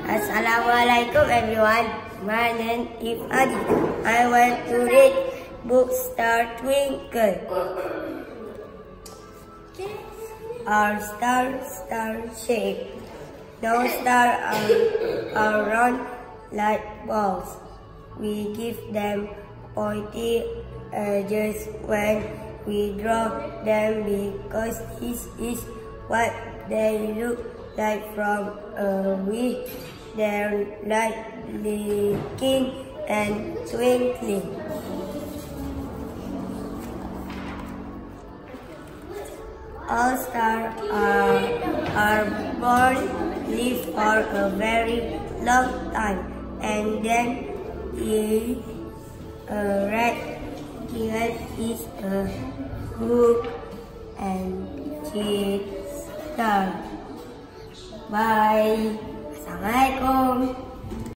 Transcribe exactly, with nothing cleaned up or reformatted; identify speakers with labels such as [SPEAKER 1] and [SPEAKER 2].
[SPEAKER 1] Assalamualaikum everyone. My name is Hadif. I want to read book Star Twinkle. Our star, star shape. No star are, are round like balls. We give them pointy edges when we draw them because this is what they look like from away. They're like blinking and twinkling. All stars are, are born, live for a very long time, and then is a red here is a hook and cheese star. Bye. Assalamualaikum.